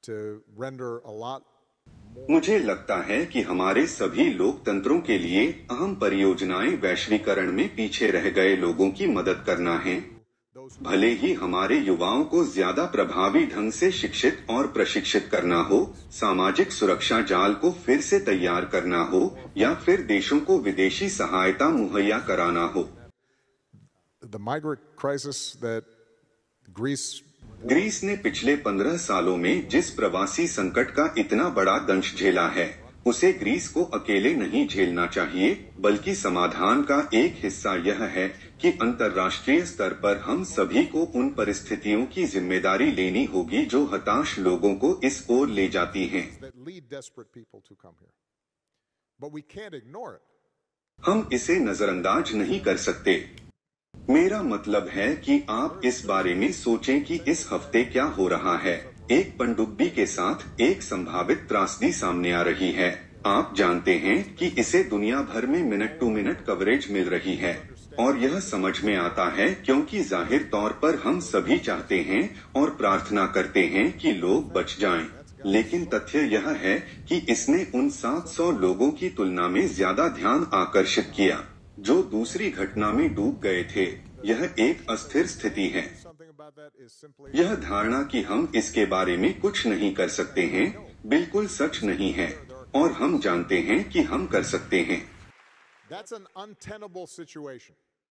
to render a lot more. मुझे लगता है कि हमारे सभी लोकतंत्रों के लिए अहम परियोजनाएं वैश्वीकरण में पीछे रह गए लोगों की मदद करना है। भले ही हमारे युवाओं को ज्यादा प्रभावी ढंग से शिक्षित और प्रशिक्षित करना हो, सामाजिक सुरक्षा जाल को फिर से तैयार करना हो या फिर देशों को विदेशी सहायता मुहैया कराना हो। The migrant crisis that Greece ने पिछले 15 सालों में जिस प्रवासी संकट का इतना बड़ा दंश झेला है, उसे ग्रीस को अकेले नहीं झेलना चाहिए, बल्कि समाधान का एक हिस्सा यह है कि अंतर्राष्ट्रीय स्तर पर हम सभी को उन परिस्थितियों की जिम्मेदारी लेनी होगी जो हताश लोगों को इस ओर ले जाती हैं। हम इसे नजरअंदाज नहीं कर सकते। मेरा मतलब है कि आप इस बारे में सोचें कि इस हफ्ते क्या हो रहा है। एक पनडुब्बी के साथ एक संभावित त्रासदी सामने आ रही है। आप जानते हैं कि इसे दुनिया भर में मिनट टू मिनट कवरेज मिल रही है और यह समझ में आता है क्योंकि जाहिर तौर पर हम सभी चाहते हैं और प्रार्थना करते हैं कि लोग बच जाएं। लेकिन तथ्य यह है कि इसने उन 700 लोगों की तुलना में ज्यादा ध्यान आकर्षित किया जो दूसरी घटना में डूब गए थे। यह एक अस्थिर स्थिति है। यह धारणा कि हम इसके बारे में कुछ नहीं कर सकते हैं बिल्कुल सच नहीं है और हम जानते हैं कि हम कर सकते हैं। That's an untenable situation.